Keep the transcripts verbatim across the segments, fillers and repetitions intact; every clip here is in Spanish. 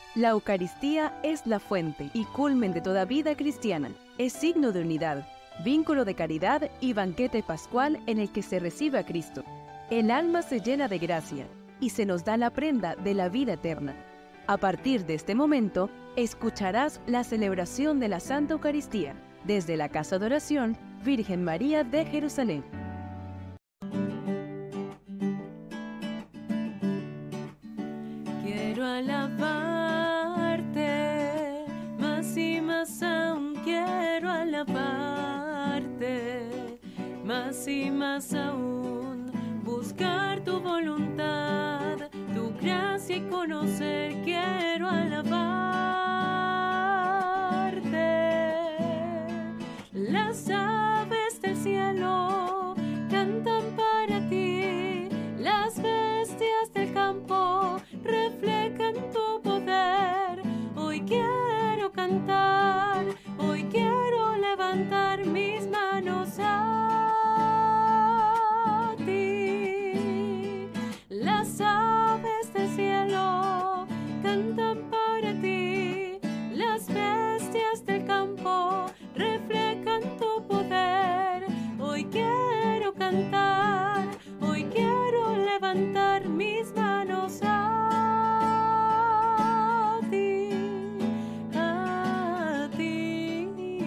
La Eucaristía es la fuente y culmen de toda vida cristiana. Es signo de unidad, vínculo de caridad y banquete pascual en el que se recibe a Cristo. El alma se llena de gracia y se nos da la prenda de la vida eterna. A partir de este momento, escucharás la celebración de la Santa Eucaristía desde la Casa de Oración Virgen María de Jerusalén. Quiero alabarte, más y más aún quiero alabarte, más y más aún buscar tu voluntad, tu gracia y conocer, quiero alabarte. Las aves del cielo cantan para ti, las bestias del campo reflejan tu poder. Hoy quiero cantar, hoy quiero levantar mis manos a ti. Las aves del cielo cantan para ti, las bestias del campo reflejan tu poder. Hoy quiero cantar, hoy quiero levantar mis manos a ti, a ti.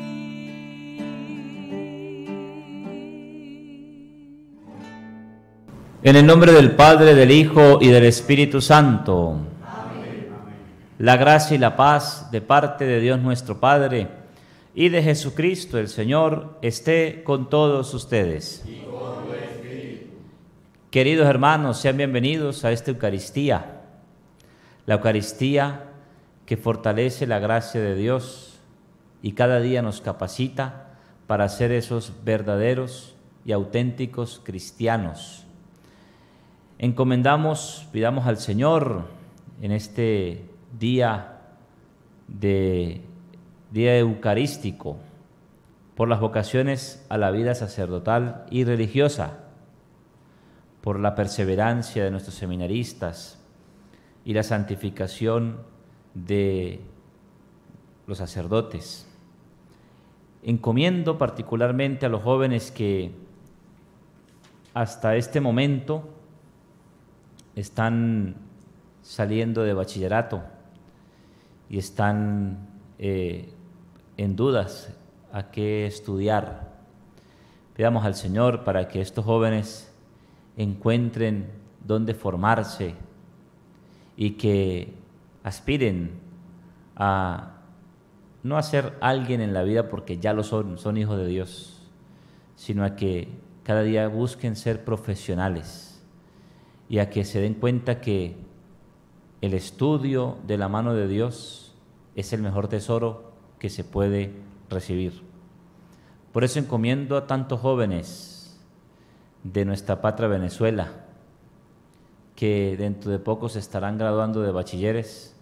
En el nombre del Padre, del Hijo y del Espíritu Santo. Amén. La gracia y la paz de parte de Dios nuestro Padre y de Jesucristo el Señor esté con todos ustedes. Y con tu espíritu. Queridos hermanos, sean bienvenidos a esta Eucaristía. La Eucaristía que fortalece la gracia de Dios y cada día nos capacita para ser esos verdaderos y auténticos cristianos. Encomendamos, pidamos al Señor en este día de día eucarístico por las vocaciones a la vida sacerdotal y religiosa, por la perseverancia de nuestros seminaristas y la santificación de los sacerdotes. Encomiendo particularmente a los jóvenes que hasta este momento están saliendo de bachillerato y están eh, en dudas a qué estudiar. Pidamos al Señor para que estos jóvenes encuentren dónde formarse y que aspiren a no a ser alguien en la vida porque ya lo son, son hijos de Dios, sino a que cada día busquen ser profesionales y a que se den cuenta que el estudio de la mano de Dios es el mejor tesoro que se puede recibir. Por eso encomiendo a tantos jóvenes de nuestra patria Venezuela, que dentro de poco se estarán graduando de bachilleres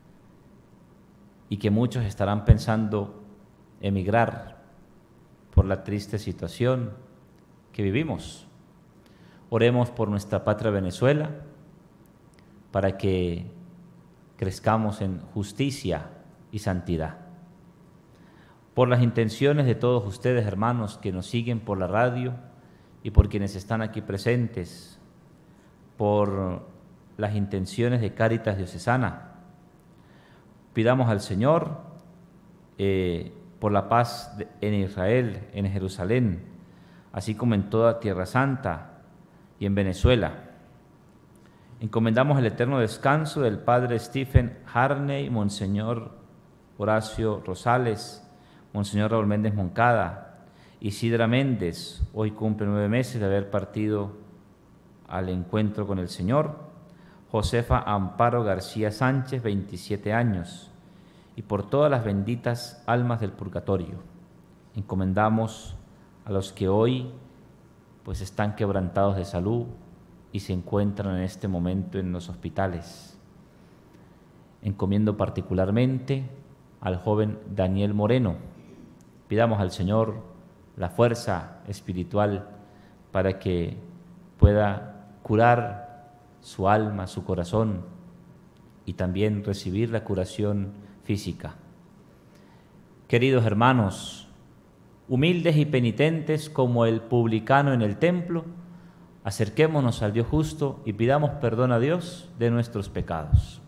y que muchos estarán pensando emigrar por la triste situación que vivimos. Oremos por nuestra patria Venezuela para que crezcamos en justicia y santidad. Por las intenciones de todos ustedes, hermanos, que nos siguen por la radio y por quienes están aquí presentes, por las intenciones de Cáritas Diocesana, pidamos al Señor eh, por la paz de, en Israel, en Jerusalén, así como en toda Tierra Santa y en Venezuela. Encomendamos el eterno descanso del Padre Stephen Harney, Monseñor Horacio Rosales, Monseñor Raúl Méndez Moncada, Isidra Méndez, hoy cumple nueve meses de haber partido al encuentro con el Señor, Josefa Amparo García Sánchez, veintisiete años, y por todas las benditas almas del purgatorio. Encomendamos a los que hoy pues están quebrantados de salud y se encuentran en este momento en los hospitales. Encomiendo particularmente al joven Daniel Moreno. Pidamos al Señor la fuerza espiritual para que pueda curar su alma, su corazón y también recibir la curación física. Queridos hermanos, humildes y penitentes como el publicano en el templo, acerquémonos al Dios justo y pidamos perdón a Dios de nuestros pecados.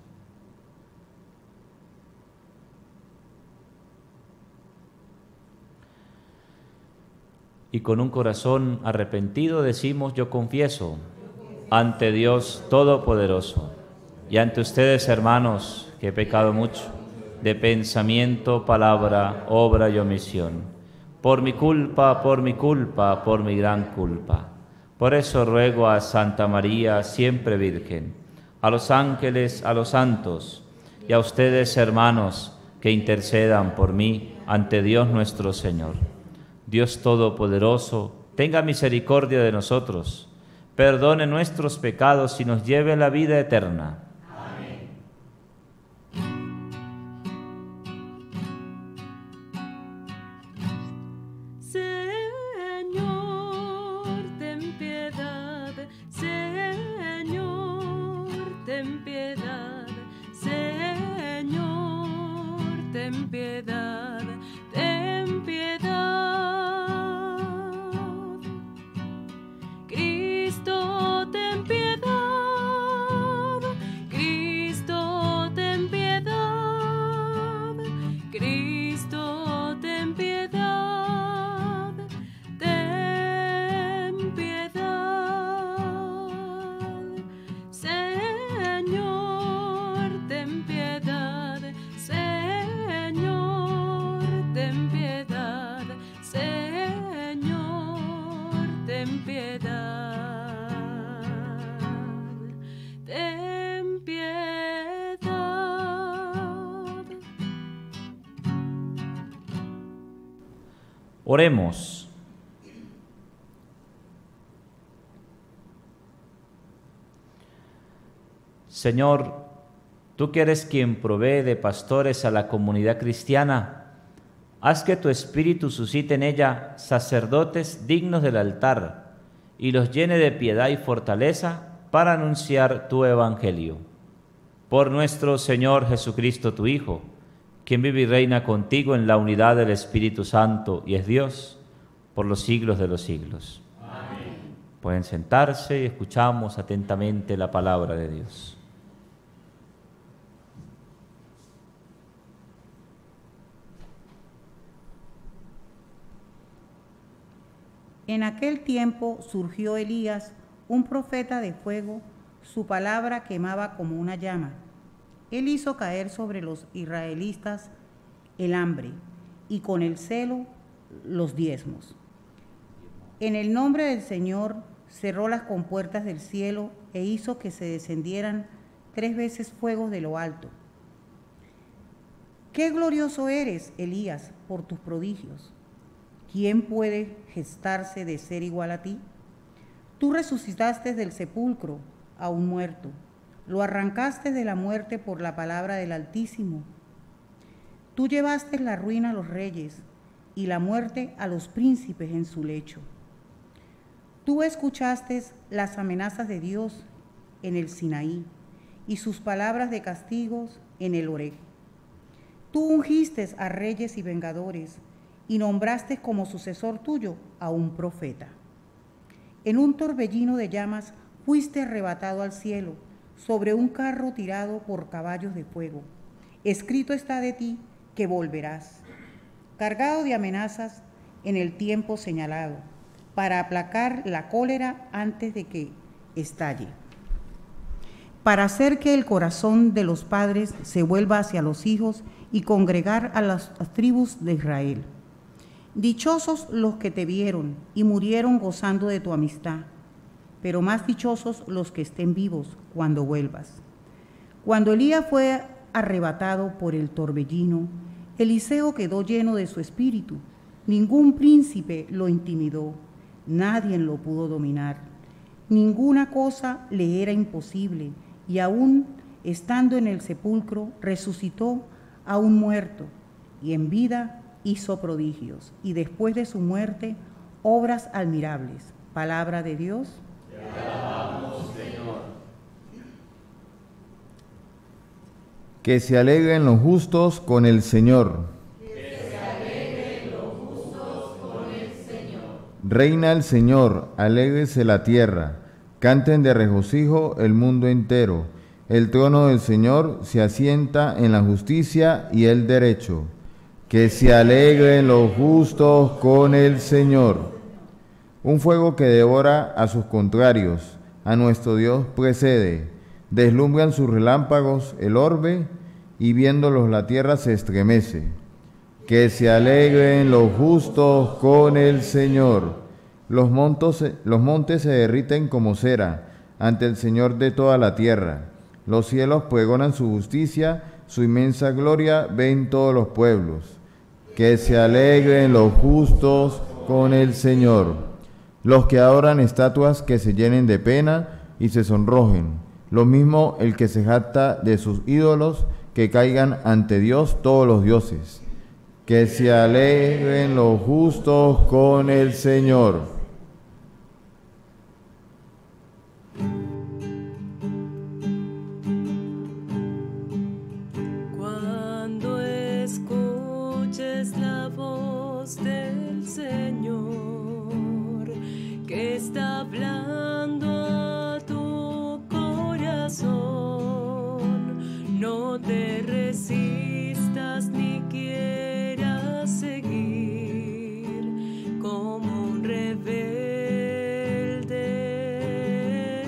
Y con un corazón arrepentido decimos: yo confieso ante Dios Todopoderoso y ante ustedes, hermanos, que he pecado mucho de pensamiento, palabra, obra y omisión. Por mi culpa, por mi culpa, por mi gran culpa. Por eso ruego a Santa María, siempre Virgen, a los ángeles, a los santos y a ustedes, hermanos, que intercedan por mí ante Dios nuestro Señor. Dios Todopoderoso, tenga misericordia de nosotros, perdone nuestros pecados y nos lleve a la vida eterna. Amén. Señor, ten piedad, Señor, ten piedad, Señor, ten piedad, ten piedad. Cristo, ten piedad, Cristo, ten piedad, Cristo, ten piedad, ten piedad. Señor, ten piedad, Señor, ten piedad, Señor, ten piedad. Ten piedad. Oremos. Señor, tú que eres quien provee de pastores a la comunidad cristiana, haz que tu Espíritu suscite en ella sacerdotes dignos del altar y los llene de piedad y fortaleza para anunciar tu evangelio. Por nuestro Señor Jesucristo, tu Hijo, quien vive y reina contigo en la unidad del Espíritu Santo y es Dios por los siglos de los siglos. Amén. Pueden sentarse y escuchamos atentamente la palabra de Dios. En aquel tiempo surgió Elías, un profeta de fuego, su palabra quemaba como una llama. Él hizo caer sobre los israelitas el hambre y con el celo los diezmos. En el nombre del Señor cerró las compuertas del cielo e hizo que se descendieran tres veces fuegos de lo alto. ¡Qué glorioso eres, Elías, por tus prodigios! ¿Quién puede gestarse de ser igual a ti? Tú resucitaste del sepulcro a un muerto, lo arrancaste de la muerte por la palabra del Altísimo. Tú llevaste la ruina a los reyes y la muerte a los príncipes en su lecho. Tú escuchaste las amenazas de Dios en el Sinaí y sus palabras de castigos en el Horeb. Tú ungiste a reyes y vengadores y nombraste como sucesor tuyo a un profeta. En un torbellino de llamas fuiste arrebatado al cielo, sobre un carro tirado por caballos de fuego. Escrito está de ti que volverás, cargado de amenazas en el tiempo señalado, para aplacar la cólera antes de que estalle, para hacer que el corazón de los padres se vuelva hacia los hijos y congregar a las tribus de Israel. Dichosos los que te vieron y murieron gozando de tu amistad, pero más dichosos los que estén vivos cuando vuelvas. Cuando Elías fue arrebatado por el torbellino, Eliseo quedó lleno de su espíritu. Ningún príncipe lo intimidó, nadie lo pudo dominar. Ninguna cosa le era imposible, y aún estando en el sepulcro, resucitó a un muerto, y en vida hizo prodigios, y después de su muerte, obras admirables. Palabra de Dios. Te alabamos, Señor. Que se alegren los justos con el Señor. Que se alegren los justos con el Señor. Reina el Señor, alégrese la tierra, canten de regocijo el mundo entero. El trono del Señor se asienta en la justicia y el derecho. Que se alegren los justos con el Señor. Un fuego que devora a sus contrarios, a nuestro Dios precede. Deslumbran sus relámpagos el orbe, y viéndolos la tierra se estremece. Que se alegren los justos con el Señor. Los, montos, los montes se derriten como cera ante el Señor de toda la tierra. Los cielos pregonan su justicia, su inmensa gloria ven todos los pueblos. Que se alegren los justos con el Señor. Los que adoran estatuas que se llenen de pena y se sonrojen. Lo mismo el que se jacta de sus ídolos, que caigan ante Dios todos los dioses. Que se alegren los justos con el Señor. Cuando escuches la voz del Señor que está hablando a tu corazón, no te resistas ni quieras seguir como un rebelde.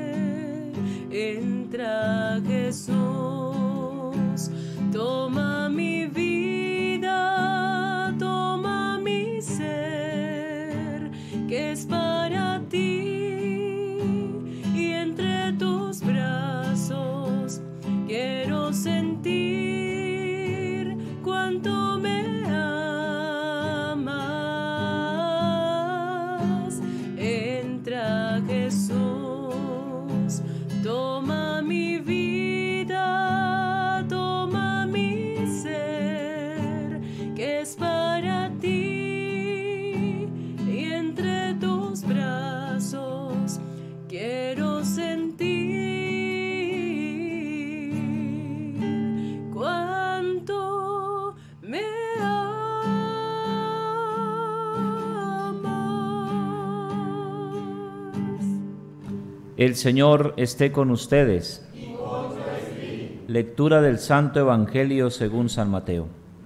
Entra Jesús, toma mi vida, toma mi ser, que es para ti, y entre tus brazos quiero sentir cuánto me amas. Entra Jesús, toma mi vida, toma mi ser, que es para ti, y entre tus brazos quiero sentir cuánto me amas. El Señor esté con ustedes. Lectura del Santo Evangelio según San Mateo.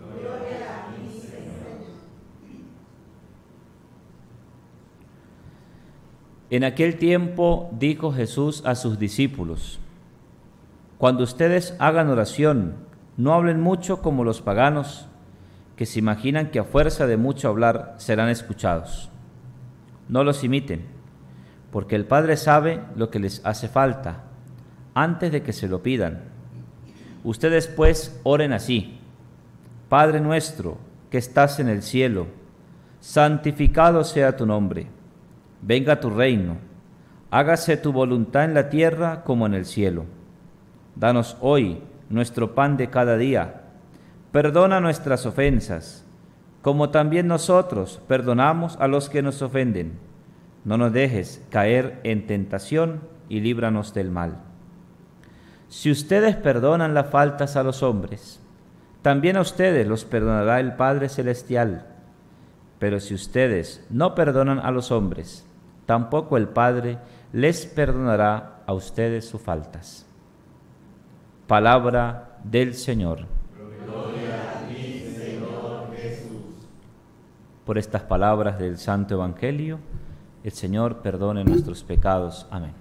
En aquel tiempo dijo Jesús a sus discípulos: cuando ustedes hagan oración, no hablen mucho como los paganos, que se imaginan que a fuerza de mucho hablar serán escuchados. No los imiten, porque el Padre sabe lo que les hace falta, antes de que se lo pidan. Ustedes pues oren así: Padre nuestro, que estás en el cielo, santificado sea tu nombre. Venga tu reino, hágase tu voluntad en la tierra como en el cielo. Danos hoy nuestro pan de cada día. Perdona nuestras ofensas, como también nosotros perdonamos a los que nos ofenden. No nos dejes caer en tentación y líbranos del mal. Si ustedes perdonan las faltas a los hombres, también a ustedes los perdonará el Padre Celestial. Pero si ustedes no perdonan a los hombres, tampoco el Padre les perdonará a ustedes sus faltas. Palabra del Señor. Gloria a ti, Señor Jesús. Por estas palabras del Santo Evangelio, el Señor perdone nuestros pecados. Amén.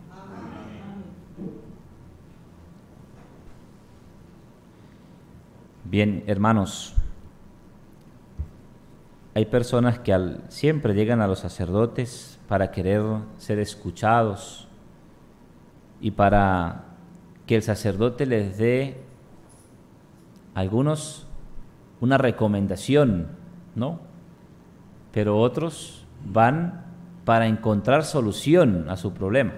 Bien, hermanos, hay personas que al, siempre llegan a los sacerdotes para querer ser escuchados y para que el sacerdote les dé algunos una recomendación, ¿no? Pero otros van para encontrar solución a su problema.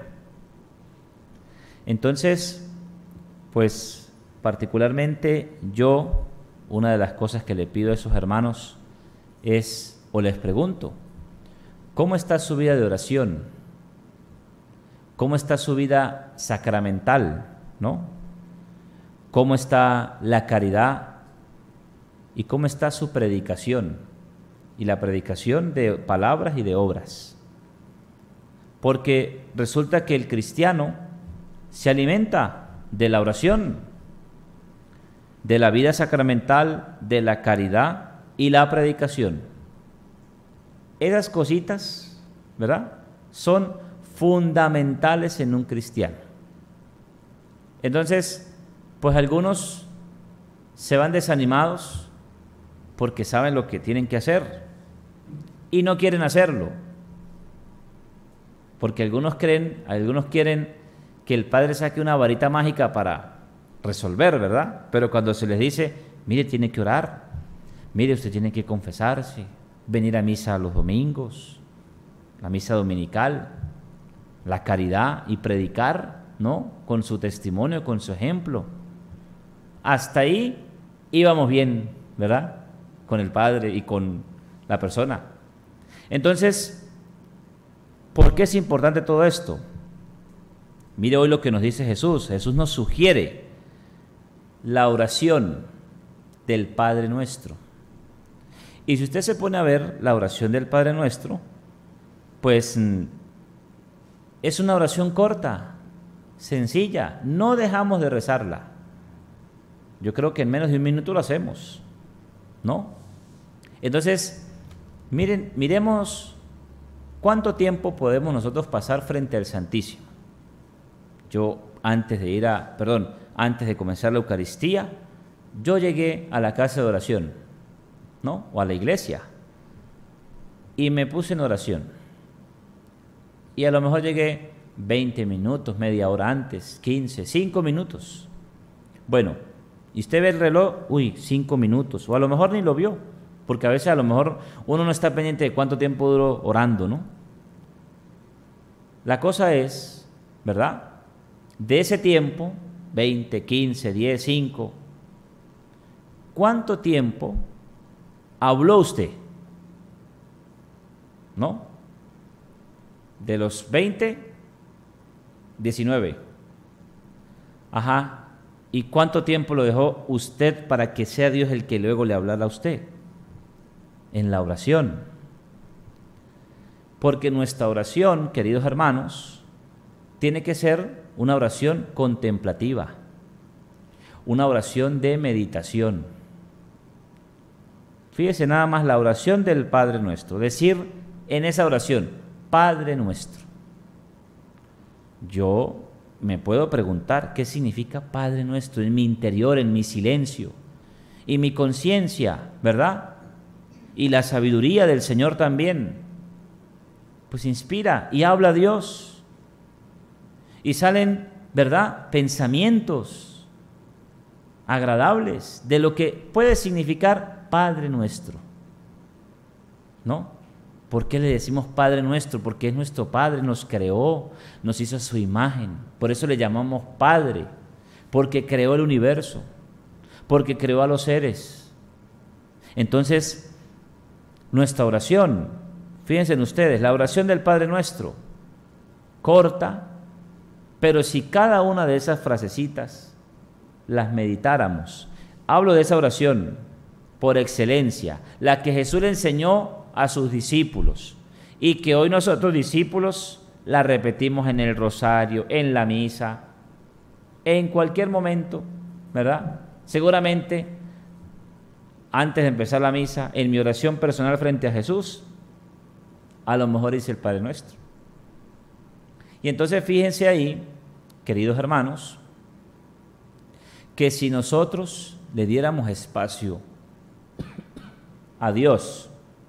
Entonces, pues particularmente yo, una de las cosas que le pido a esos hermanos es, o les pregunto, ¿cómo está su vida de oración? ¿Cómo está su vida sacramental? ¿No? cómo está la caridad y cómo está su predicación, y la predicación de palabras y de obras. Porque resulta que el cristiano se alimenta de la oración, de la vida sacramental, de la caridad y la predicación. Esas cositas, ¿verdad?, son fundamentales en un cristiano. Entonces, pues algunos se van desanimados porque saben lo que tienen que hacer y no quieren hacerlo. Porque algunos creen, algunos quieren que el Padre saque una varita mágica para resolver, ¿verdad? Pero cuando se les dice, mire, tiene que orar, mire, usted tiene que confesarse, venir a misa los domingos, la misa dominical, la caridad y predicar, ¿no?, con su testimonio, con su ejemplo. Hasta ahí íbamos bien, ¿verdad?, con el Padre y con la persona. Entonces, ¿por qué es importante todo esto? Mire hoy lo que nos dice Jesús. Jesús nos sugiere la oración del Padre Nuestro. Y si usted se pone a ver la oración del Padre Nuestro, pues es una oración corta, sencilla, no dejamos de rezarla. Yo creo que en menos de un minuto lo hacemos, ¿no? Entonces, miren, miremos cuánto tiempo podemos nosotros pasar frente al Santísimo. Yo antes de ir a, perdón, antes de comenzar la Eucaristía, yo llegué a la casa de oración, ¿no?, o a la iglesia, y me puse en oración. Y a lo mejor llegué veinte minutos, media hora antes, quince, cinco minutos. Bueno, y usted ve el reloj, uy, cinco minutos, o a lo mejor ni lo vio, porque a veces a lo mejor uno no está pendiente de cuánto tiempo duró orando, ¿no? La cosa es, ¿verdad?, de ese tiempo, veinte, quince, diez, cinco, ¿cuánto tiempo habló usted? ¿No? De los veinte, diecinueve. Ajá. ¿Y cuánto tiempo lo dejó usted para que sea Dios el que luego le hablara a usted? En la oración. Porque nuestra oración, queridos hermanos, tiene que ser una oración contemplativa, una oración de meditación. Fíjese nada más la oración del Padre Nuestro, decir en esa oración, Padre Nuestro. Yo me puedo preguntar qué significa Padre Nuestro en mi interior, en mi silencio, y mi conciencia, ¿verdad? Y la sabiduría del Señor también, pues inspira y habla a Dios, y salen, ¿verdad?, pensamientos agradables de lo que puede significar Padre Nuestro, ¿no? ¿Por qué le decimos Padre Nuestro? Porque es nuestro Padre, nos creó, nos hizo a su imagen. Por eso le llamamos Padre, porque creó el universo, porque creó a los seres. Entonces, nuestra oración, fíjense en ustedes, la oración del Padre Nuestro, corta, pero si cada una de esas frasecitas las meditáramos, hablo de esa oración por excelencia, la que Jesús le enseñó a sus discípulos y que hoy nosotros discípulos la repetimos en el rosario, en la misa, en cualquier momento, ¿verdad? Seguramente antes de empezar la misa, en mi oración personal frente a Jesús, a lo mejor hice el Padre Nuestro. Y entonces fíjense ahí, queridos hermanos, que si nosotros le diéramos espacio a Dios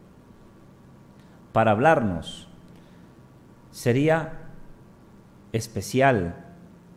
para hablarnos, sería especial,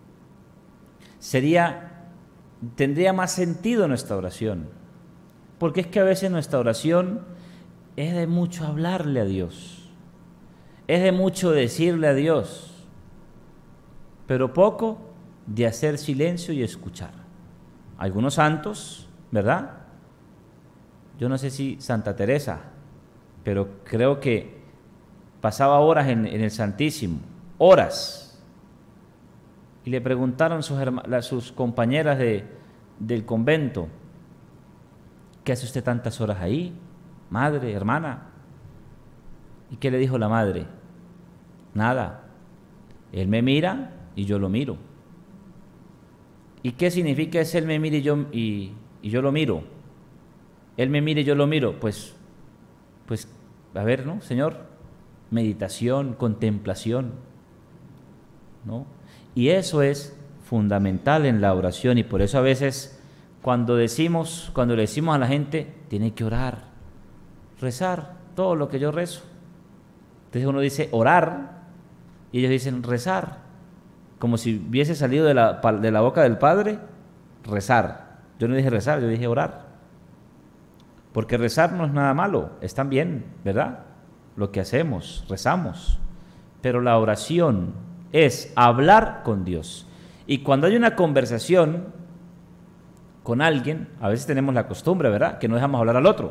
sería, tendría más sentido nuestra oración, porque es que a veces nuestra oración es de mucho hablarle a Dios, es de mucho decirle a Dios, pero poco de hacer silencio y escuchar. Algunos santos, ¿verdad? Yo no sé si Santa Teresa, pero creo que pasaba horas en, en el Santísimo, horas, y le preguntaron sus, sus compañeras de, del convento. ¿Qué hace usted tantas horas ahí, madre, hermana? ¿Y qué le dijo la madre? Nada. Él me mira y yo lo miro. ¿Y qué significa ese él me mira y yo, y, y yo lo miro? Él me mira y yo lo miro. Pues, pues, a ver, ¿no, Señor? Meditación, contemplación, ¿no? Y eso es fundamental en la oración, y por eso a veces cuando decimos, cuando le decimos a la gente, tiene que orar, rezar, todo lo que yo rezo. Entonces uno dice orar, y ellos dicen rezar, como si hubiese salido de la, de la boca del Padre, rezar. Yo no dije rezar, yo dije orar. Porque rezar no es nada malo, está bien, ¿verdad? Lo que hacemos, rezamos. Pero la oración es hablar con Dios. Y cuando hay una conversación con alguien, a veces tenemos la costumbre, ¿verdad?, que no dejamos hablar al otro.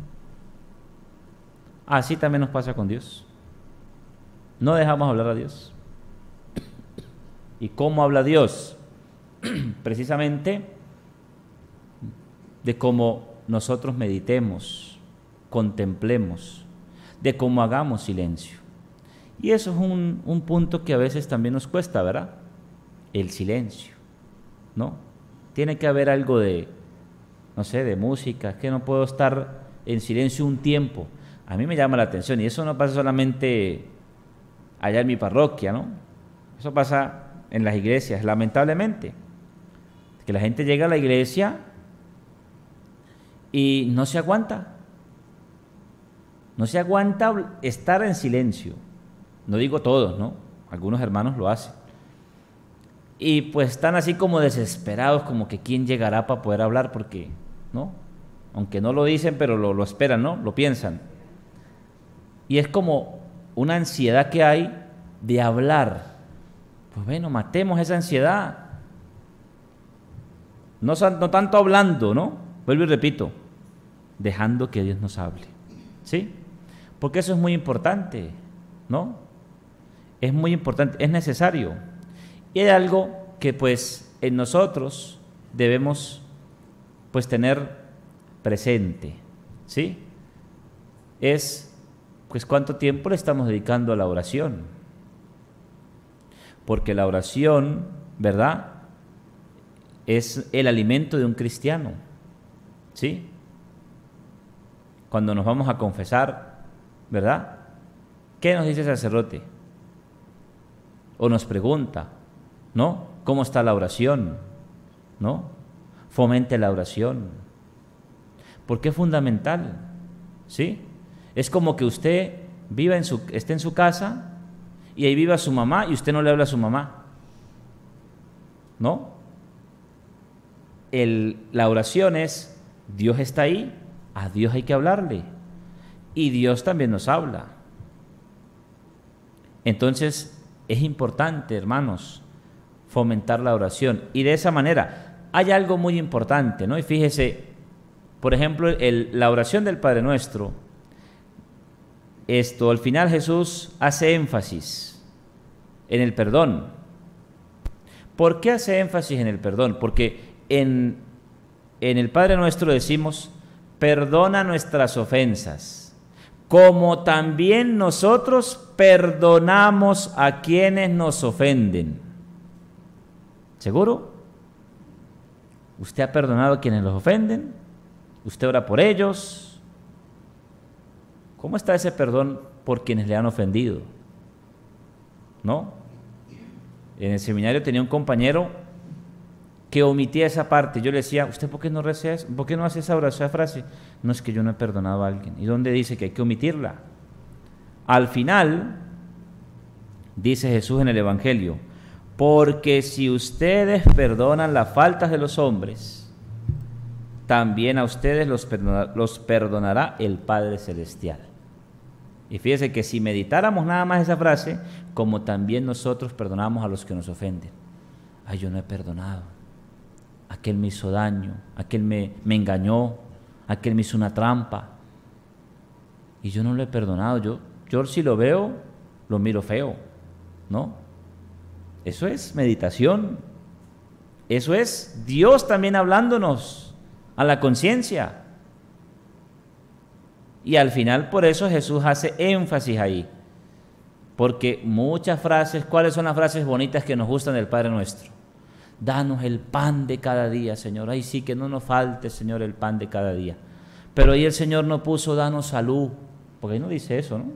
Así también nos pasa con Dios. No dejamos hablar a Dios. ¿Y cómo habla Dios? Precisamente de cómo nosotros meditemos, contemplemos, de cómo hagamos silencio. Y eso es un, un punto que a veces también nos cuesta, ¿verdad? El silencio, ¿no? Tiene que haber algo de, no sé, de música. Es que no puedo estar en silencio un tiempo. A mí me llama la atención, y eso no pasa solamente allá en mi parroquia, ¿no? Eso pasa en las iglesias, lamentablemente. Que la gente llega a la iglesia y no se aguanta. No se aguanta estar en silencio. No digo todos, ¿no? Algunos hermanos lo hacen. Y pues están así como desesperados, como que quién llegará para poder hablar, porque, ¿no? Aunque no lo dicen, pero lo, lo esperan, ¿no? Lo piensan. Y es como una ansiedad que hay de hablar. Pues bueno, matemos esa ansiedad. No, no tanto hablando, ¿no? Vuelvo y repito, dejando que Dios nos hable, ¿sí? Porque eso es muy importante, ¿no? Es muy importante, es necesario. Y hay algo que pues en nosotros debemos pues tener presente, ¿sí? Es pues cuánto tiempo le estamos dedicando a la oración. Porque la oración, ¿verdad?, es el alimento de un cristiano, ¿sí? Cuando nos vamos a confesar, ¿verdad?, ¿qué nos dice el sacerdote? O nos pregunta, ¿no? ¿Cómo está la oración? ¿No? Fomente la oración. Porque es fundamental, ¿sí? Es como que usted viva en su, esté en su casa y ahí viva su mamá y usted no le habla a su mamá, ¿no? El, la oración es, Dios está ahí, a Dios hay que hablarle, y Dios también nos habla. Entonces, es importante, hermanos, fomentar la oración, y de esa manera, hay algo muy importante, ¿no? Y fíjese, por ejemplo, el, la oración del Padre Nuestro, esto, al final Jesús hace énfasis en el perdón. ¿Por qué hace énfasis en el perdón? Porque en, en el Padre Nuestro decimos, perdona nuestras ofensas, como también nosotros perdonamos a quienes nos ofenden. ¿Seguro? ¿Usted ha perdonado a quienes los ofenden? ¿Usted ora por ellos? ¿Cómo está ese perdón por quienes le han ofendido? ¿No? En el seminario tenía un compañero que omitía esa parte. Yo le decía, ¿usted por qué no reza eso? ¿Por qué no hace esa oración, esa frase? No, es que yo no he perdonado a alguien. ¿Y dónde dice que hay que omitirla? Al final, dice Jesús en el Evangelio, porque si ustedes perdonan las faltas de los hombres, también a ustedes los perdonará, los perdonará el Padre Celestial. Y fíjese que si meditáramos nada más esa frase, como también nosotros perdonamos a los que nos ofenden. Ay, yo no he perdonado. Aquel me hizo daño, aquel me, me engañó, aquel me hizo una trampa. Y yo no lo he perdonado. Yo, yo si lo veo, lo miro feo, ¿no? Eso es meditación. Eso es Dios también hablándonos a la conciencia. Y al final por eso Jesús hace énfasis ahí. Porque muchas frases, ¿cuáles son las frases bonitas que nos gustan del Padre Nuestro? Danos el pan de cada día, Señor. Ay, sí, que no nos falte, Señor, el pan de cada día. Pero ahí el Señor no puso danos salud, porque ahí no dice eso, ¿no?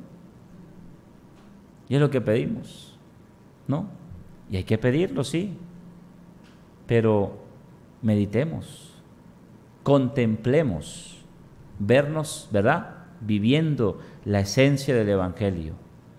Y es lo que pedimos, ¿no? Y hay que pedirlo, sí. Pero meditemos, contemplemos, vernos, ¿verdad?, viviendo la esencia del Evangelio.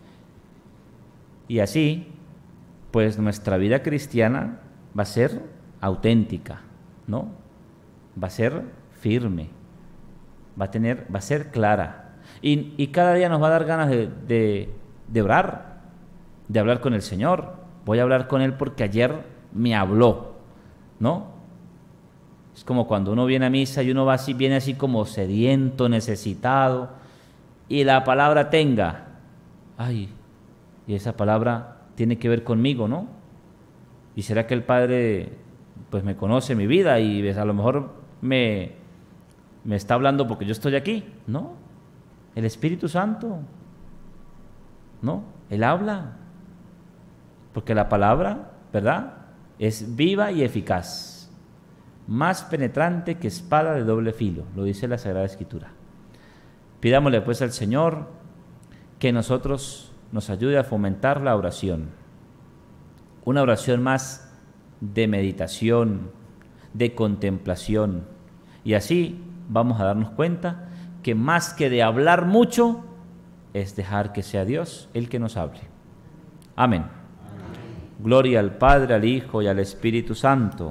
Y así, pues nuestra vida cristiana va a ser auténtica, ¿no? Va a ser firme, va a tener, va a ser clara. Y, y cada día nos va a dar ganas de, de, de orar, de hablar con el Señor. Voy a hablar con Él porque ayer me habló, ¿no? Es como cuando uno viene a misa y uno va así, viene así como sediento, necesitado, y la palabra tenga, ay, y esa palabra tiene que ver conmigo, ¿no? ¿Y será que el Padre pues me conoce mi vida y a lo mejor me, me está hablando porque yo estoy aquí? No, el Espíritu Santo, ¿no? Él habla, porque la palabra, ¿verdad?, es viva y eficaz, más penetrante que espada de doble filo, lo dice la Sagrada Escritura. Pidámosle pues al Señor que nosotros nos ayude a fomentar la oración, una oración más de meditación, de contemplación, y así vamos a darnos cuenta que más que de hablar mucho, es dejar que sea Dios el que nos hable. Amén. Amén. Gloria al Padre, al Hijo y al Espíritu Santo.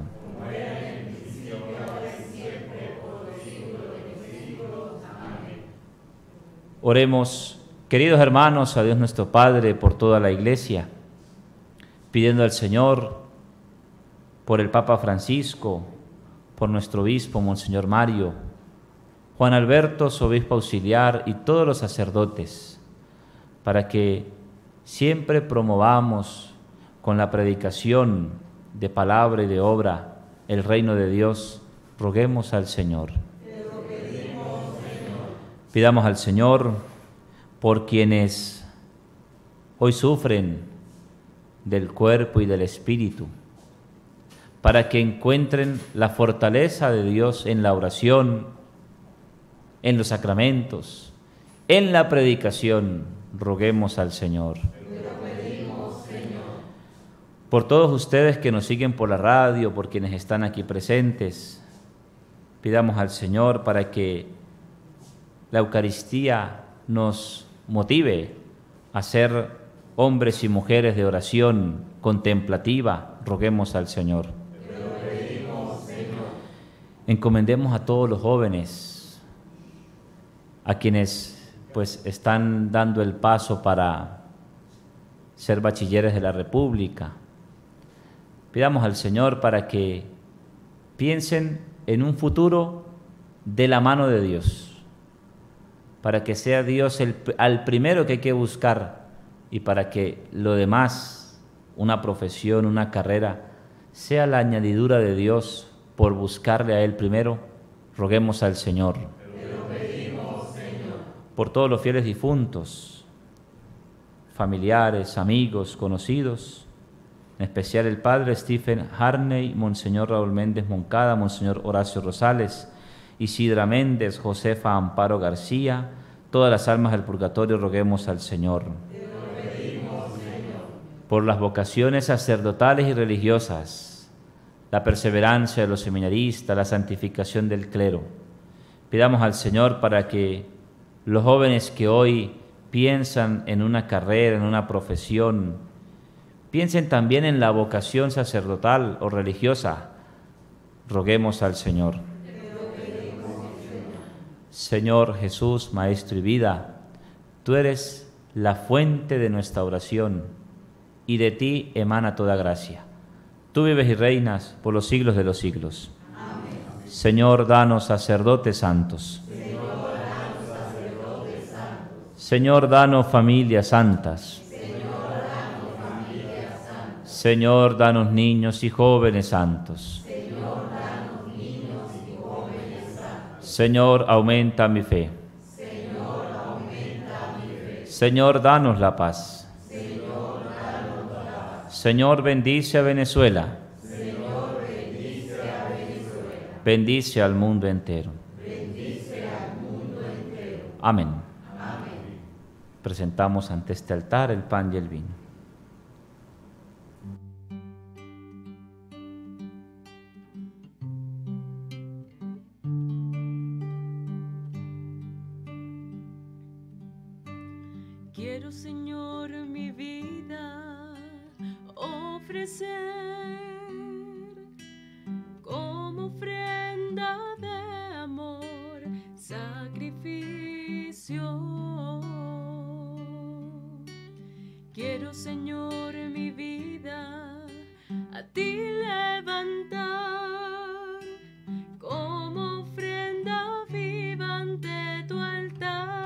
Oremos, queridos hermanos, a Dios nuestro Padre, por toda la Iglesia, pidiendo al Señor por el Papa Francisco, por nuestro obispo, Monseñor Mario, Juan Alberto, su obispo auxiliar, y todos los sacerdotes, para que siempre promovamos con la predicación de palabra y de obra el reino de Dios. Roguemos al Señor. Pidamos al Señor por quienes hoy sufren del cuerpo y del espíritu, para que encuentren la fortaleza de Dios en la oración, en los sacramentos, en la predicación. Roguemos al Señor. Te lo pedimos, Señor. Por todos ustedes que nos siguen por la radio, por quienes están aquí presentes, pidamos al Señor para que la Eucaristía nos motive a ser hombres y mujeres de oración contemplativa. Roguemos al Señor. Te lo pedimos, Señor. Encomendemos a todos los jóvenes, a quienes pues están dando el paso para ser bachilleres de la República. Pidamos al Señor para que piensen en un futuro de la mano de Dios, para que sea Dios el, al primero que hay que buscar, y para que lo demás, una profesión, una carrera, sea la añadidura de Dios por buscarle a Él primero. Roguemos al Señor. Te lo pedimos, Señor. Por todos los fieles difuntos, familiares, amigos, conocidos, en especial el Padre Stephen Harney, Monseñor Raúl Méndez Moncada, Monseñor Horacio Rosales, Isidra Méndez, Josefa Amparo García, todas las almas del purgatorio. Roguemos al Señor. Te lo pedimos, Señor. Por las vocaciones sacerdotales y religiosas, la perseverancia de los seminaristas, la santificación del clero. Pidamos al Señor para que los jóvenes que hoy piensan en una carrera, en una profesión, piensen también en la vocación sacerdotal o religiosa. Roguemos al Señor. Señor Jesús, Maestro y vida, tú eres la fuente de nuestra oración y de ti emana toda gracia. Tú vives y reinas por los siglos de los siglos. Amén. Señor, danos sacerdotes santos. Señor, danos sacerdotes santos. Señor, danos familias santas. Señor, danos familias santas. Señor, danos niños y jóvenes santos. Señor, danos niños y jóvenes santos. Señor, aumenta mi fe. Señor, aumenta mi fe. Señor, danos la paz. Señor, danos la paz. Señor, bendice a Venezuela. Señor, bendice a Venezuela. Bendice al mundo entero. Bendice al mundo entero. Amén. Amén. Presentamos ante este altar el pan y el vino. Quiero, Señor, mi vida ofrecer como ofrenda de amor, sacrificio. Quiero, Señor, mi vida a ti levantar como ofrenda viva ante tu altar.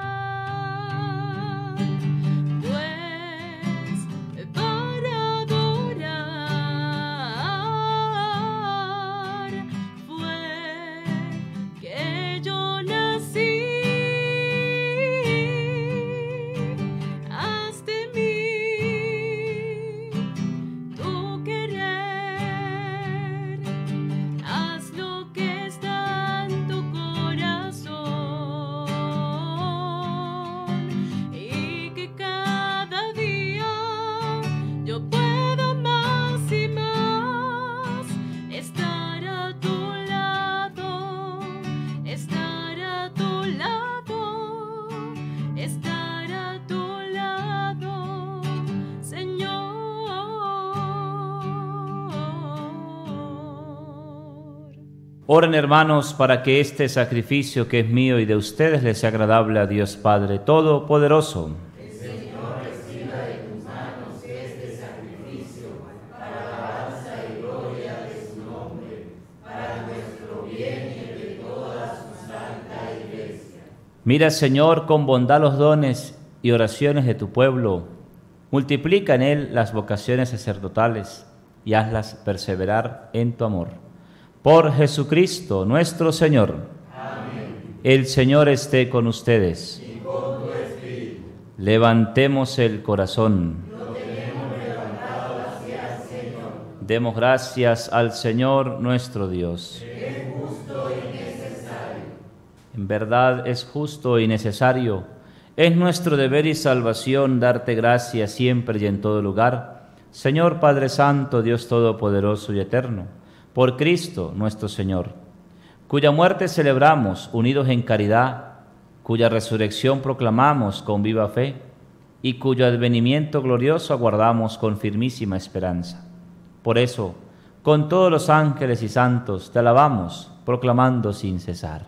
Oren, hermanos, para que este sacrificio que es mío y de ustedes les sea agradable a Dios Padre Todopoderoso. El Señor reciba de tus manos este sacrificio para alabanza y gloria de su nombre, para nuestro bien y el de toda su santa Iglesia. Mira, Señor, con bondad los dones y oraciones de tu pueblo. Multiplica en él las vocaciones sacerdotales y hazlas perseverar en tu amor. Por Jesucristo nuestro Señor. Amén. El Señor esté con ustedes. Y con tu espíritu. Levantemos el corazón. Lo tenemos levantado hacia el Señor. Demos gracias al Señor nuestro Dios. Es justo y necesario. En verdad es justo y necesario. Es nuestro deber y salvación darte gracias siempre y en todo lugar. Señor Padre Santo, Dios Todopoderoso y Eterno, por Cristo nuestro Señor, cuya muerte celebramos unidos en caridad, cuya resurrección proclamamos con viva fe y cuyo advenimiento glorioso aguardamos con firmísima esperanza. Por eso, con todos los ángeles y santos, te alabamos, proclamando sin cesar.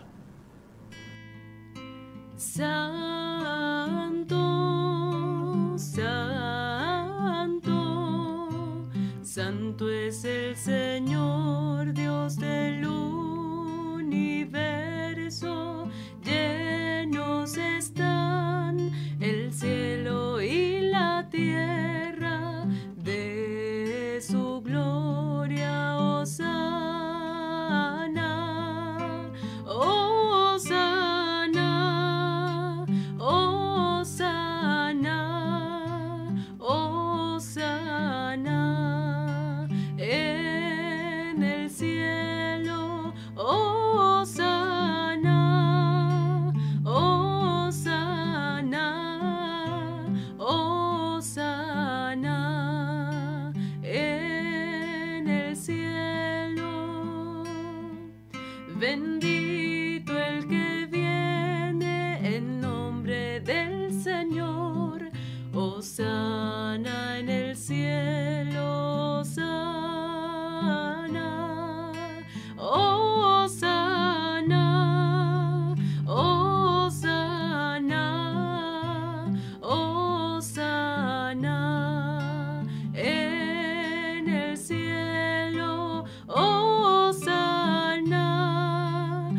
Santo, santo, santo es el Señor, Dios del universo. Llenos están el cielo y la tierra de su gloria. Hosana, hosana, hosana, hosana en el cielo. Hosana, hosana, hosana en el cielo. Bendito el que viene en nombre del Señor. Hosana en el cielo. Hosana, hosana, hosana, hosana en el cielo. Hosana,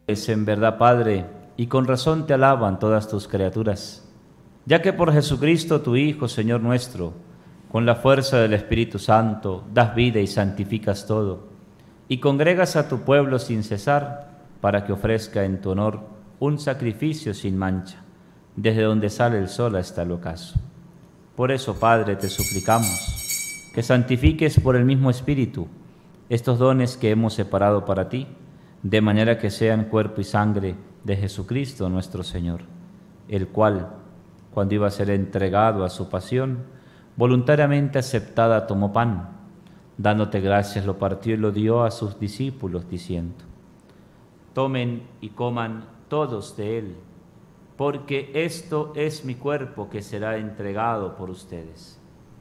Es en verdad, Padre, y con razón te alaban todas tus criaturas, ya que por Jesucristo, tu Hijo, Señor nuestro, con la fuerza del Espíritu Santo, das vida y santificas todo, y congregas a tu pueblo sin cesar, para que ofrezca en tu honor un sacrificio sin mancha, desde donde sale el sol hasta el ocaso. Por eso, Padre, te suplicamos que santifiques por el mismo Espíritu estos dones que hemos separado para ti, de manera que sean cuerpo y sangre de Jesucristo nuestro Señor, el cual, cuando iba a ser entregado a su pasión, voluntariamente aceptada tomó pan, dándote gracias lo partió y lo dio a sus discípulos, diciendo: tomen y coman todos de él, porque esto es mi cuerpo que será entregado por ustedes.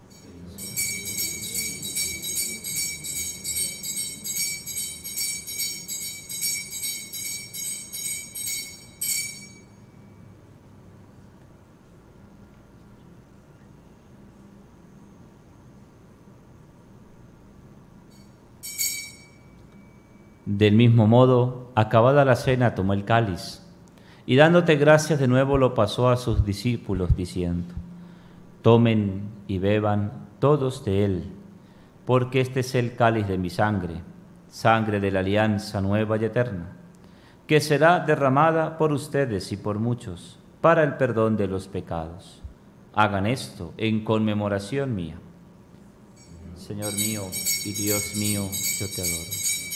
Del mismo modo, acabada la cena, tomó el cáliz, y dándote gracias de nuevo lo pasó a sus discípulos, diciendo: tomen y beban todos de él, porque este es el cáliz de mi sangre, sangre de la alianza nueva y eterna, que será derramada por ustedes y por muchos para el perdón de los pecados. Hagan esto en conmemoración mía. Señor mío y Dios mío, yo te adoro.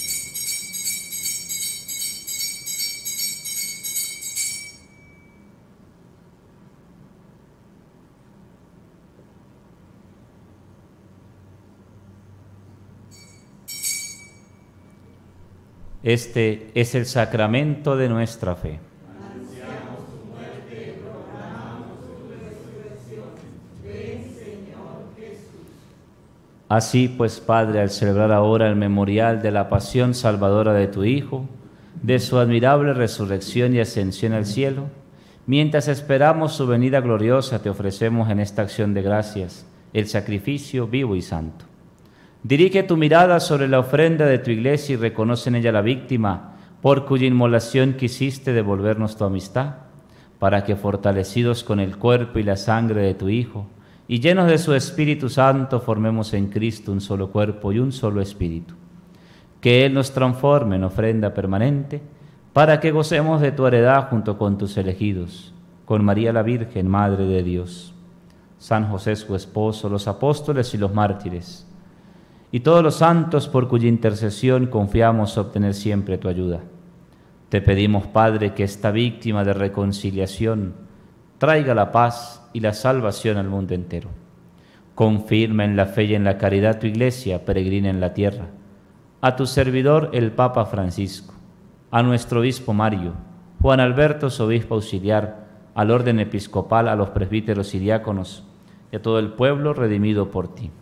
Este es el sacramento de nuestra fe. Anunciamos tu muerte, proclamamos tu resurrección. Ven, Señor Jesús. Así pues, Padre, al celebrar ahora el memorial de la pasión salvadora de tu Hijo, de su admirable resurrección y ascensión al cielo, mientras esperamos su venida gloriosa, te ofrecemos en esta acción de gracias el sacrificio vivo y santo. Dirige tu mirada sobre la ofrenda de tu iglesia y reconoce en ella la víctima por cuya inmolación quisiste devolvernos tu amistad, para que fortalecidos con el cuerpo y la sangre de tu Hijo y llenos de su Espíritu Santo formemos en Cristo un solo cuerpo y un solo espíritu. Que Él nos transforme en ofrenda permanente para que gocemos de tu heredad junto con tus elegidos, con María la Virgen, Madre de Dios, San José su esposo, los apóstoles y los mártires, y todos los santos por cuya intercesión confiamos obtener siempre tu ayuda. Te pedimos, Padre, que esta víctima de reconciliación traiga la paz y la salvación al mundo entero. Confirma en la fe y en la caridad tu iglesia peregrina en la tierra, a tu servidor el Papa Francisco, a nuestro obispo Mario, Juan Alberto, su obispo auxiliar, al orden episcopal, a los presbíteros y diáconos, y a todo el pueblo redimido por ti.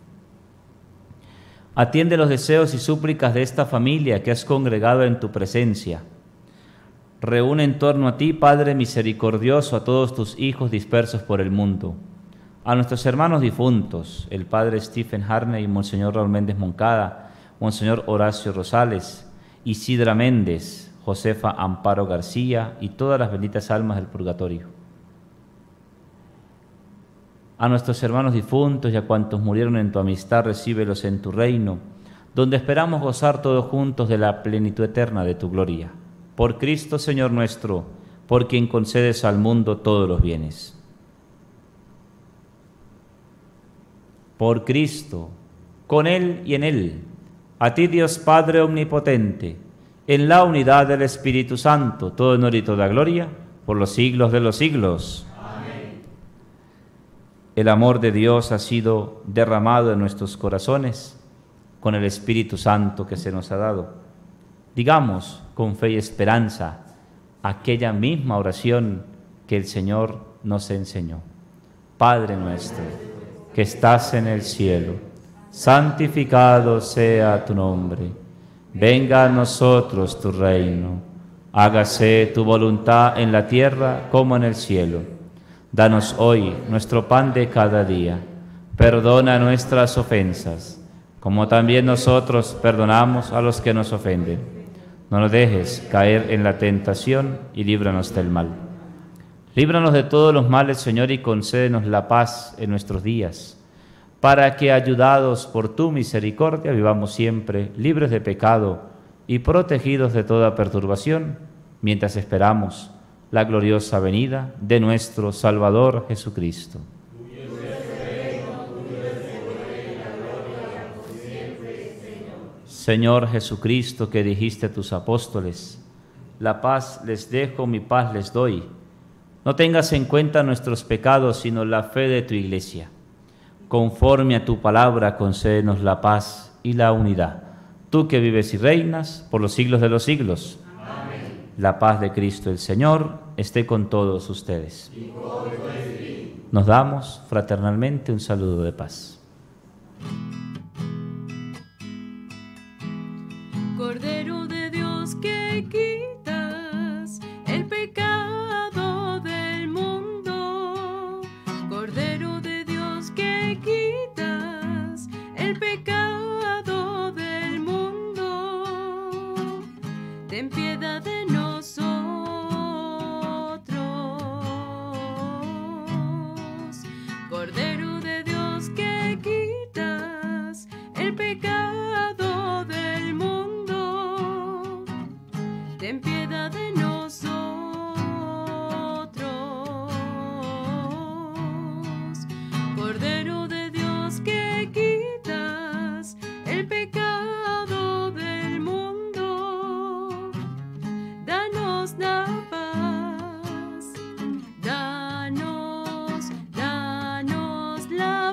Atiende los deseos y súplicas de esta familia que has congregado en tu presencia. Reúne en torno a ti, Padre misericordioso, a todos tus hijos dispersos por el mundo, a nuestros hermanos difuntos, el Padre Stephen Harney, Monseñor Raúl Méndez Moncada, Monseñor Horacio Rosales, Isidra Méndez, Josefa Amparo García y todas las benditas almas del purgatorio. A nuestros hermanos difuntos y a cuantos murieron en tu amistad, recíbelos en tu reino, donde esperamos gozar todos juntos de la plenitud eterna de tu gloria. Por Cristo, Señor nuestro, por quien concedes al mundo todos los bienes. Por Cristo, con Él y en Él, a ti, Dios Padre omnipotente, en la unidad del Espíritu Santo, todo honor y toda gloria, por los siglos de los siglos. El amor de Dios ha sido derramado en nuestros corazones con el Espíritu Santo que se nos ha dado. Digamos con fe y esperanza aquella misma oración que el Señor nos enseñó. Padre nuestro, que estás en el cielo, santificado sea tu nombre. Venga a nosotros tu reino. Hágase tu voluntad en la tierra como en el cielo. Danos hoy nuestro pan de cada día. Perdona nuestras ofensas, como también nosotros perdonamos a los que nos ofenden. No nos dejes caer en la tentación y líbranos del mal. Líbranos de todos los males, Señor, y concédenos la paz en nuestros días, para que, ayudados por tu misericordia, vivamos siempre libres de pecado y protegidos de toda perturbación, mientras esperamos la gloriosa venida de nuestro Salvador Jesucristo. Señor Jesucristo, que dijiste a tus apóstoles, la paz les dejo, mi paz les doy. No tengas en cuenta nuestros pecados, sino la fe de tu Iglesia. Conforme a tu palabra, concédenos la paz y la unidad. Tú que vives y reinas por los siglos de los siglos. Amén. La paz de Cristo el Señor esté con todos ustedes. Nos damos fraternalmente un saludo de paz. Cordero de Dios, que quitas el pecado del mundo. Cordero de Dios, que quitas el pecado del mundo. Ten piedad de nosotros. Cordero de Dios, que quitas el pecado del mundo. Ten piedad de nosotros. Cordero de Dios, que quitas el pecado del mundo. Danos la paz. Danos, danos la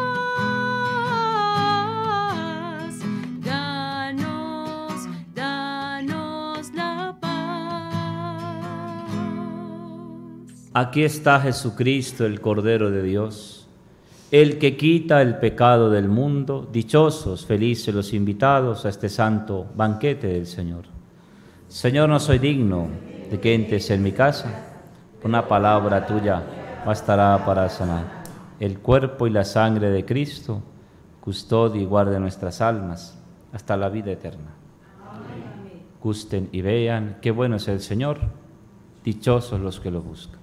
paz. Danos, danos la paz. Aquí está Jesucristo, el Cordero de Dios, el que quita el pecado del mundo. Dichosos, felices los invitados a este santo banquete del Señor. Señor, no soy digno de que entres en mi casa. Una palabra tuya bastará para sanar. El cuerpo y la sangre de Cristo custodia y guarde nuestras almas hasta la vida eterna. Amén. Gusten y vean qué bueno es el Señor. Dichosos los que lo buscan.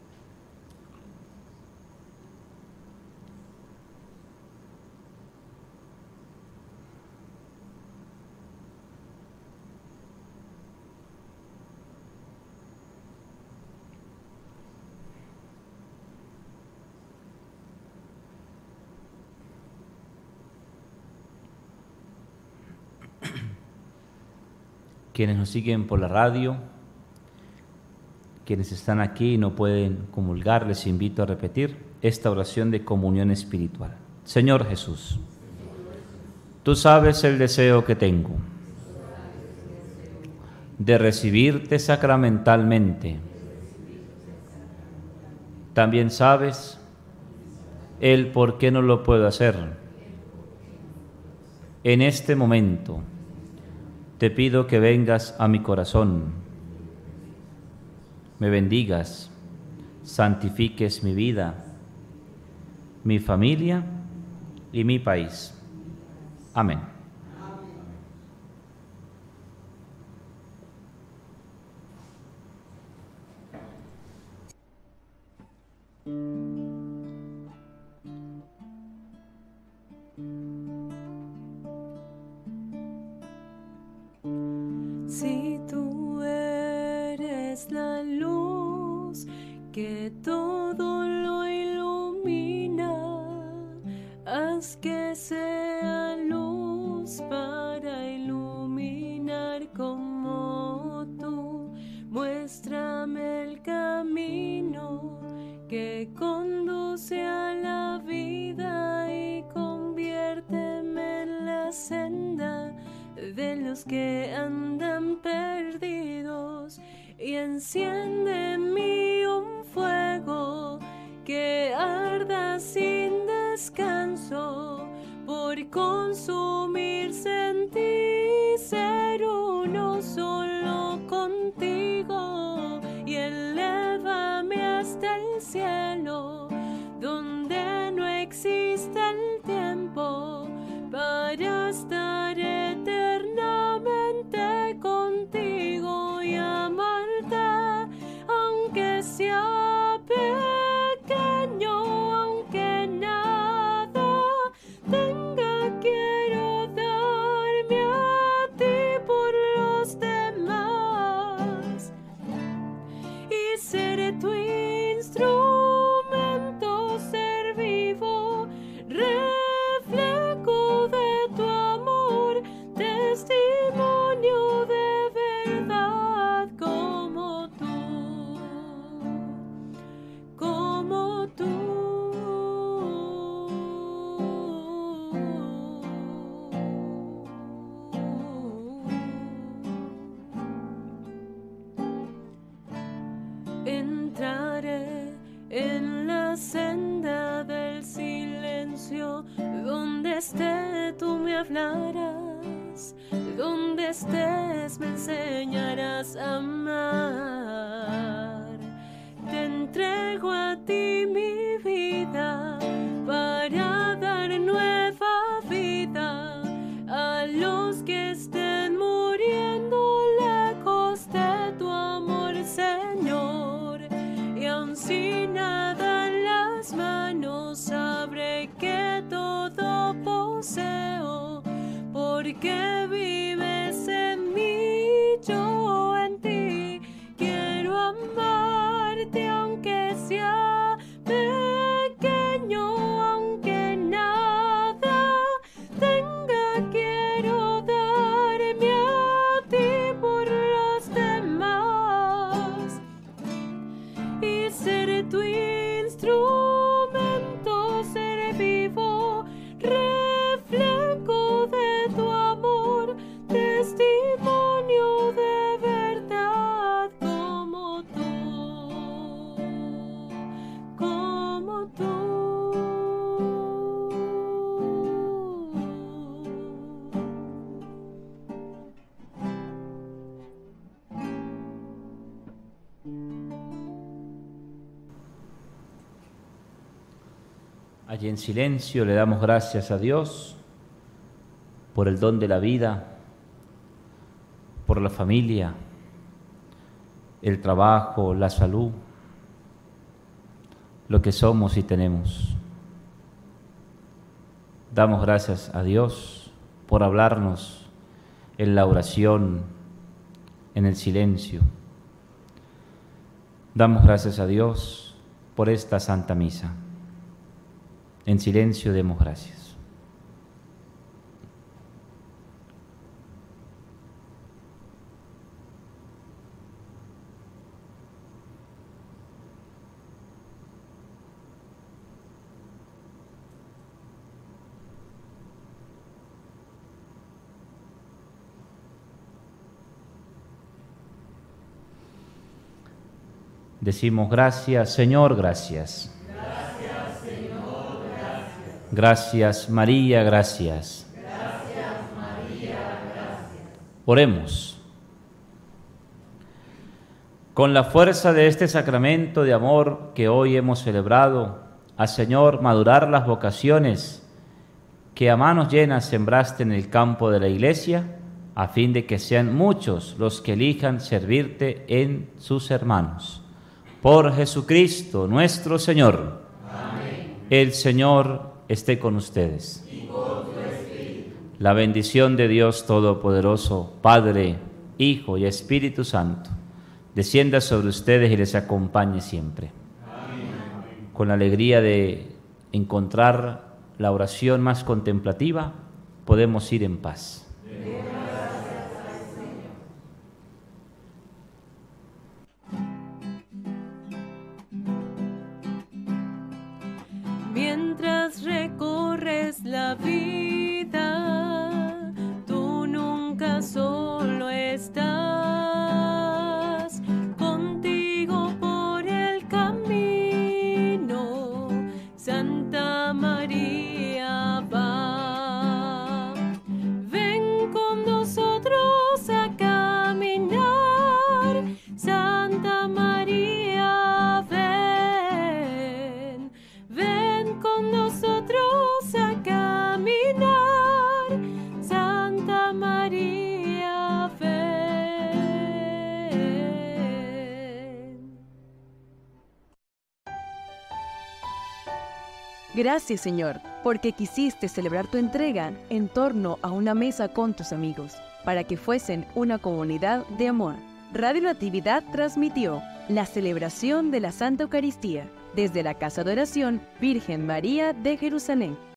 Quienes nos siguen por la radio, quienes están aquí y no pueden comulgar, les invito a repetir esta oración de comunión espiritual. Señor Jesús, tú sabes el deseo que tengo de recibirte sacramentalmente. También sabes el por qué no lo puedo hacer. En este momento te pido que vengas a mi corazón, me bendigas, santifiques mi vida, mi familia y mi país. Amén. Si tú eres la luz que todo lo ilumina, haz que sea luz para iluminar como tú. Muéstrame el camino que conduce a la vida y conviérteme en la senda de los que andan perdidos, y enciende en mí un fuego que arda sin descanso por consumirse en ti, ser uno solo contigo, y elévame hasta el cielo donde no existe el tiempo para estar eternamente contigo. entraré en la senda del silencio, donde esté tú me hablarás, donde estés me enseñarás a amar. Te entrego a ti mi vida para dar nueva vida a los que estén muriendo lejos de tu amor, Señor. Y aun sin nada en las manos sabré que todo poseo, porque vives en mí, yo en ti. Quiero amarte aunque sea pequeño, aunque nada tenga. Quiero darme a ti por los demás y ser tu instrumento, ser vivo reflejo de tu amor, testimonio de verdad como tú, como tú. Allí en silencio le damos gracias a Dios por el don de la vida, por la familia, el trabajo, la salud, lo que somos y tenemos. Damos gracias a Dios por hablarnos en la oración, en el silencio. Damos gracias a Dios por esta Santa Misa. En silencio demos gracias. Decimos gracias, Señor, gracias. Gracias, María, gracias. Gracias, María, gracias. Oremos. Con la fuerza de este sacramento de amor que hoy hemos celebrado, al Señor madurar las vocaciones que a manos llenas sembraste en el campo de la Iglesia, a fin de que sean muchos los que elijan servirte en sus hermanos. Por Jesucristo nuestro Señor. Amén. El Señor esté con ustedes. Y con tu espíritu. La bendición de Dios Todopoderoso, Padre, Hijo y Espíritu Santo, descienda sobre ustedes y les acompañe siempre. Amén. Con la alegría de encontrar la oración más contemplativa, podemos ir en paz. Mientras recorres la vida, tú nunca solo estás. Contigo por el camino, Santa María va. Ven con nosotros a caminar, Santa María, ven. Ven con nosotros a caminar, Santa María, ven. Gracias, Señor, porque quisiste celebrar tu entrega en torno a una mesa con tus amigos, para que fuesen una comunidad de amor. Radio Natividad transmitió la celebración de la Santa Eucaristía desde la Casa de Oración Virgen María de Jerusalén.